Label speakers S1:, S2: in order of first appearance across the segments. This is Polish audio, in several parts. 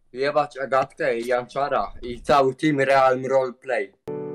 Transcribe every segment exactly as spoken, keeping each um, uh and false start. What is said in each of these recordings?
S1: Jebać Agatkę i Janczara i cały team Real Roleplay.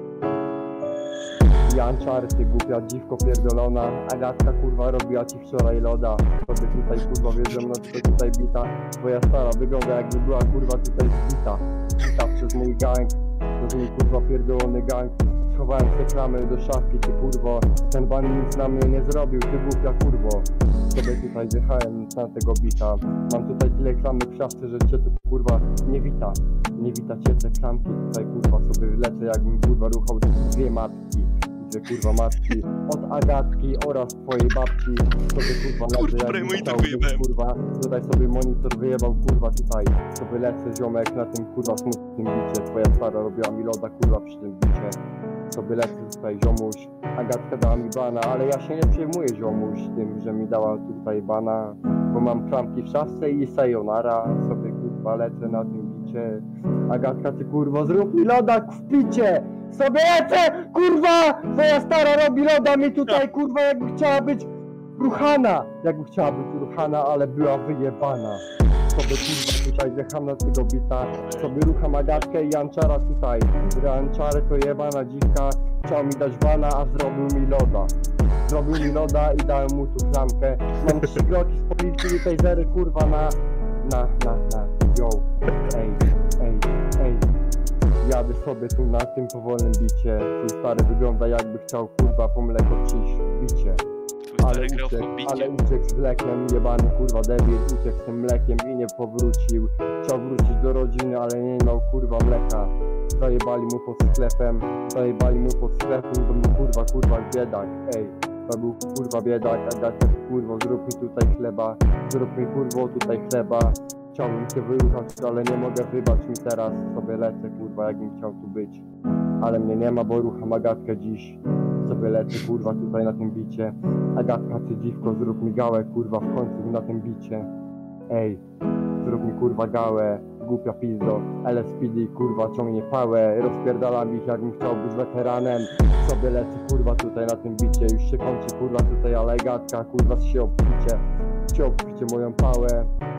S2: Janczar, ty głupia dziwko pierdolona. Agatka kurwa robiła ci wczoraj loda. Tobie tutaj kurwa wiedzą, no to tutaj bita. Twoja stara wygląda jakby była kurwa tutaj zbita. Zbita przez mój gang, przez mój kurwa pierdolony gang. Schowałem te klamy do szafki, ty kurwo. Ten ban nic na mnie nie zrobił, ty głupia kurwo. Sobie tutaj wjechałem na tego bita. Mam tutaj tyle klamek w szafce, że cię tu kurwa nie wita. Nie wita cię te klamki, tutaj kurwa sobie lecę, jakbym kurwa ruchał dwie matki. Widzę kurwa matki od Agatki oraz twojej babci. Sobie kurwa lecę,
S3: Kurwa,
S2: jakbym
S3: monitor
S2: chciał być,
S3: wyjebałem.
S2: kurwa. Tutaj sobie monitor wyjebał kurwa tutaj. Sobie lecę ziomek na tym kurwa smutnym bicie. Twoja stara robiła mi loda kurwa przy tym bicie. Sobie lecę tutaj ziomuś. Agatka dała mi bana, ale ja się nie przejmuję ziomuś tym, że mi dała tutaj bana. Bo mam klamki w szafce i sayonara. Sobie kurwa lecę na tym bicie. Agatka, ty kurwa zrób mi loda w picie! Sobie lecę! Kurwa! Twoja stara robi loda mi tutaj kurwa jakby chciała być ruchana! Jakby chciała być ruchana, ale była wyjebana. Sobie kurwa tutaj wjecham na tego bita. Sobie rucham Agatkę i Janczara tutaj. Janczary to jebana dziwka. Chciał mi dać bana, a zrobił mi loda. Zrobił mi loda i dałem mu tu klamkę. Mam trzy kroki z policji i tasery kurwa na... Na, na, na, yo. Ej, ej, ej. Jadę sobie tu na tym powolnym bicie. Twój stary wygląda jakby chciał kurwa po mleko przyjść w bicie.
S3: Twój
S2: Ale
S3: stary grał w
S2: uciekł,
S3: Hobbicie.
S2: ale uciekł z mlekiem, jebany kurwa debil, uciekł z tym mlekiem i nie powrócił. Chciał wrócić do rodziny, ale nie miał kurwa mleka. Zajebali mu pod sklepem, zajebali mu pod sklepem, to był kurwa, kurwa biedak, ej. To był kurwa biedak, Agatka, kurwo, zrób mi tutaj chleba, zrób mi kurwo tutaj chleba. Chciałbym się wyruchać, ale nie mogę, wybacz mi teraz, sobie lecę kurwa, jakbym chciał tu być. Ale mnie nie ma, bo rucham Agatkę dziś. Sobie lecę kurwa tutaj na tym bicie. Agatka, ty dziwko, zrób mi gałę kurwa w końcu na tym bicie. Ej, zrób mi kurwa gałę, głupia pizdo. L S P D kurwa ciągnie pałę, rozpierdalam ich jakbym chciał być weteranem. Sobie lecę kurwa tutaj na tym bicie, już się kończy kurwa tutaj, ale Agatka kurwa się obpicie. Się obpicie moją pałę.